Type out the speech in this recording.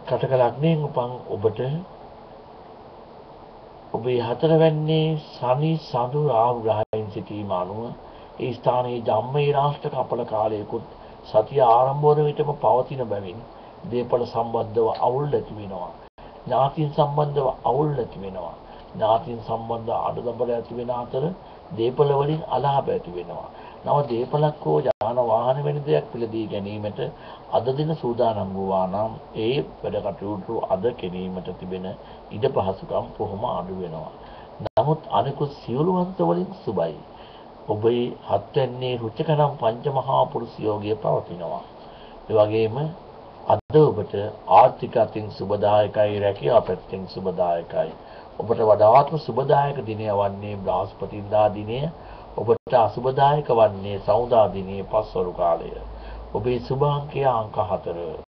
කටක ලග්නයෙන් උපන් ඔබට ඔබේ හතරවැන්නේ සනි සඳු රාහු ග්‍රහයන් සිටීම අනුව ඒ ස්ථානයේ ධම්මේ රාෂ්ටක අපල කාලයකුත් සතිය ආරම්භ වන විටම පවතින බැවින් දේපල සම්බන්ධව අවුල් ඇති වෙනවා. ඥාතීන් සම්බන්ධව අවුල් ඇති වෙනවා. ඥාතීන් සම්බන්ධ අඩදබර ඇති වෙන අතර දේපල වලින් අලාභ ඇති වෙනවා. නව දේපලක් හෝ යාන වාහන වැනි දෙයක් පිළදී ගැනීමට අද දින සූදානම් වූවා නම් ඒ වැඩ කටයුතු අද කිරීමට තිබෙන ඉඩ පහසුකම් කොහොම අඩු වෙනවා. නමුත් අනිකුත් සියලු අන්ත වලින් සුබයි. ඔබේ හත්වැන්නේ රුචකනම් පංචමහා පුරුෂ යෝගය පවතිනවා. ඒ වගේම අද ඔබට ආර්ථික අතින් සුබදායකයි, රැකියාව පැත්තෙන් සුබදායකයි. ඔබට වඩාත්ම සුබදායක දිනය වන්නේ බ්‍රහස්පතින්දා දිනය. ඔබට අසුබදායක වන්නේ සෞදා දිනයේ පස්වරු කාලය. ඔබේ සුභ අංකය අංක 4.